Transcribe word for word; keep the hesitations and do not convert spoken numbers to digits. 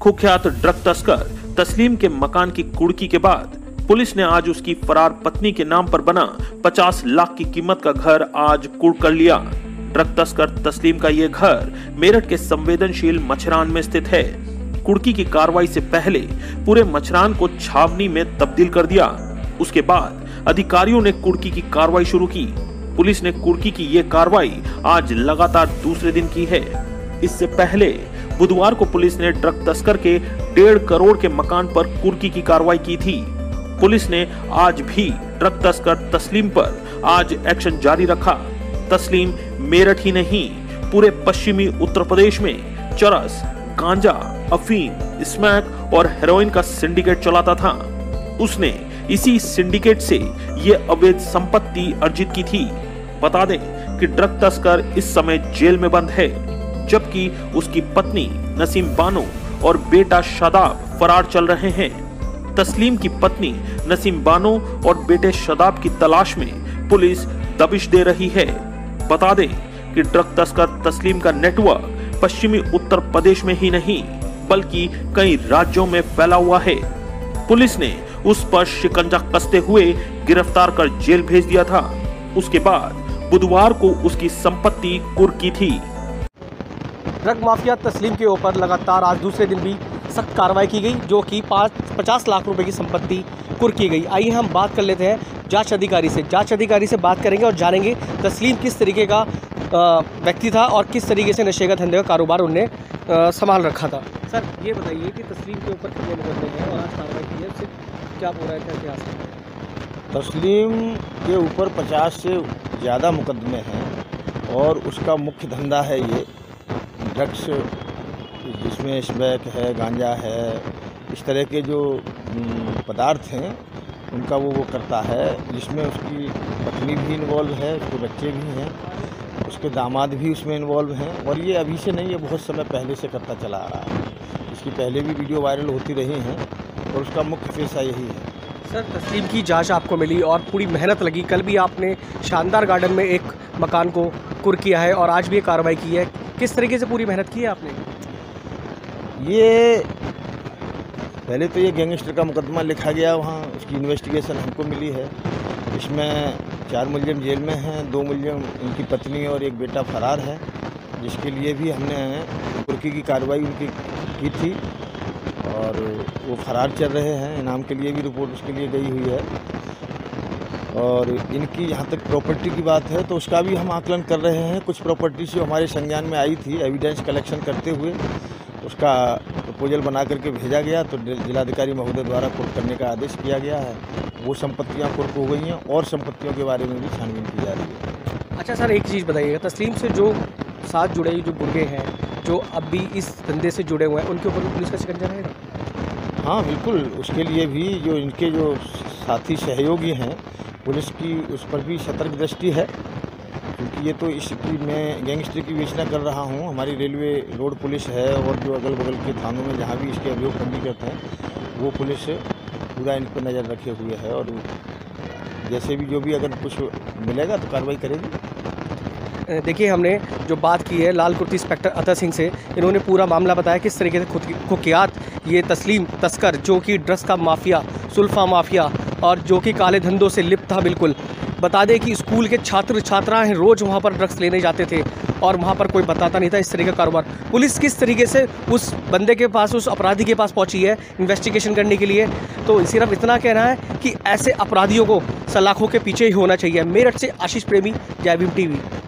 कुख्यात ड्रग तस्कर तस्लीम के मकान की कुर्की के बाद पुलिस ने आज उसकी फरार पत्नी के नाम पर बना पचास लाख की कीमत का घर आज कुर्क कर लिया। ड्रग तस्कर तस्लीम का यह घर मेरठ के संवेदनशील मछरान में स्थित है। कुर्की की कार्रवाई से पहले पूरे मछरान को छावनी में तब्दील कर दिया। उसके बाद अधिकारियों ने कुर्की की कार्रवाई शुरू की। पुलिस ने कुर्की की यह कार्रवाई आज लगातार दूसरे दिन की है। इससे पहले बुधवार को पुलिस ने ड्रग तस्कर के डेढ़ करोड़ के मकान पर कुर्की की कार्रवाई की थी। पुलिस ने आज भी ड्रग तस्कर तस्लीम पर आज एक्शन जारी रखा। तस्लीम मेरठ ही नहीं पूरे पश्चिमी उत्तर प्रदेश में चरस, गांजा, अफीम, स्मैक और हेरोइन का सिंडिकेट चलाता था। उसने इसी सिंडिकेट से ये अवैध संपत्ति अर्जित की थी। बता दें कि ड्रग तस्कर इस समय जेल में बंद है, जबकि उसकी पत्नी नसीम बानो और बेटा शादाब फरार चल रहे हैं। तस्लीम की पत्नी नसीम बानो और बेटे शादाब की तलाश में पुलिस दबिश दे रही है। बता दें कि ड्रग तस्कर तस्लीम का नेटवर्क पश्चिमी उत्तर प्रदेश में ही नहीं बल्कि कई राज्यों में फैला हुआ है। पुलिस ने उस पर शिकंजा कसते हुए गिरफ्तार कर जेल भेज दिया था। उसके बाद बुधवार को उसकी संपत्ति कुर्क की थी। ड्रग माफिया तस्लीम के ऊपर लगातार आज दूसरे दिन भी सख्त कार्रवाई की गई, जो कि पाँच पचास लाख रुपए की संपत्ति कुर्क की गई। आइए हम बात कर लेते हैं जांच अधिकारी से। जांच अधिकारी से बात करेंगे और जानेंगे तस्लीम किस तरीके का व्यक्ति था और किस तरीके से नशे का धंधे का कारोबार उनने संभाल रखा था। सर ये बताइए कि तस्लीम के ऊपर कितने मुकदमे हैं और आज कार्रवाई की है, उससे क्या पूरा है, क्या इतिहास है? तस्लीम के ऊपर पचास से ज़्यादा मुकदमे हैं और उसका मुख्य धंधा है ये ड्रग्स, जिसमें स्मैक है, गांजा है, इस तरह के जो पदार्थ हैं उनका वो वो करता है, जिसमें उसकी पत्नी भी इन्वॉल्व है, उसके बच्चे भी हैं, उसके दामाद भी उसमें इन्वॉल्व हैं। और ये अभी से नहीं, ये बहुत समय पहले से करता चला आ रहा है। इसकी पहले भी वीडियो वायरल होती रही हैं और उसका मुख्य पेशा यही है। सर तस्लीम की जांच आपको मिली और पूरी मेहनत लगी। कल भी आपने शानदार गार्डन में एक मकान को कुर्क किया है और आज भी कार्रवाई की है। किस तरीके से पूरी मेहनत की है आपने? ये पहले तो ये गैंगस्टर का मुकदमा लिखा गया, वहाँ उसकी इन्वेस्टिगेशन हमको मिली है। इसमें चार मुलजिम जेल में हैं, दो मुलजिम उनकी पत्नी और एक बेटा फरार है, जिसके लिए भी हमने कुर्की की कार्रवाई उनकी की थी और वो फरार चल रहे हैं। इनाम के लिए भी रिपोर्ट उसके लिए गई हुई है। और इनकी जहाँ तक प्रॉपर्टी की बात है तो उसका भी हम आकलन कर रहे हैं। कुछ प्रॉपर्टी जो हमारे संज्ञान में आई थी, एविडेंस कलेक्शन करते हुए उसका प्रपोजल बना करके भेजा गया, तो जिलाधिकारी महोदय द्वारा कुर्क करने का आदेश किया गया है। वो संपत्तियां कुर्क हो गई हैं और संपत्तियों के बारे में भी छानबीन की जा रही है। अच्छा सर, एक चीज़ बताइएगा, तस्लीम से जो साथ जुड़े जो गुर्गे हैं, जो अब भी इस धंधे से जुड़े हुए हैं, उनके ऊपर भी पुलिस का शिकंजा रहेगा? हाँ बिल्कुल, उसके लिए भी जो इनके जो साथी सहयोगी हैं, पुलिस की उस पर भी सतर्क दृष्टि है, क्योंकि ये तो इसकी मैं गैंगस्टर की विवेचना कर रहा हूँ। हमारी रेलवे रोड पुलिस है और जो अगल बगल के थानों में जहाँ भी इसके अभियोग पंजीकृत हैं, वो पुलिस पूरा इन पर नज़र रखे हुए है और जैसे भी जो भी अगर कुछ मिलेगा तो कार्रवाई करेगी। देखिए, हमने जो बात की है लाल कुर्ती इंस्पेक्टर अतर सिंह से, इन्होंने पूरा मामला बताया किस तरीके से खुद कुख्यात ये तस्लीम तस्कर, जो कि ड्रग्स का माफिया, सुल्फा माफिया और जो कि काले धंधों से लिप्त था बिल्कुल। बता दें कि स्कूल के छात्र छात्राएं रोज़ वहाँ पर ड्रग्स लेने जाते थे और वहाँ पर कोई बताता नहीं था इस तरीके का कारोबार। पुलिस किस तरीके से उस बंदे के पास, उस अपराधी के पास पहुँची है इन्वेस्टिगेशन करने के लिए, तो सिर्फ इतना कहना है कि ऐसे अपराधियों को सलाखों के पीछे ही होना चाहिए। मेरठ से आशीष प्रेमी, जय भीम टीवी।